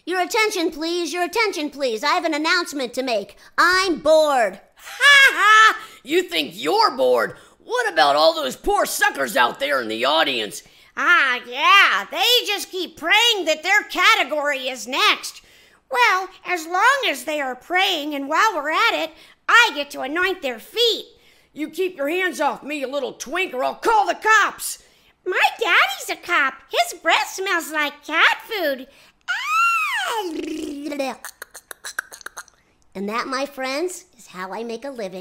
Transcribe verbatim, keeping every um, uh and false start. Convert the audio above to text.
Your attention, please. Your attention, please. I have an announcement to make. I'm bored. Ha ha! You think you're bored? What about all those poor suckers out there in the audience? Ah, yeah, they just keep praying that their category is next. Well, as long as they are praying and while we're at it, I get to anoint their feet. You keep your hands off me, you little twink, or I'll call the cops. My daddy's a cop. His breath smells like cat food. And that, my friends, is how I make a living.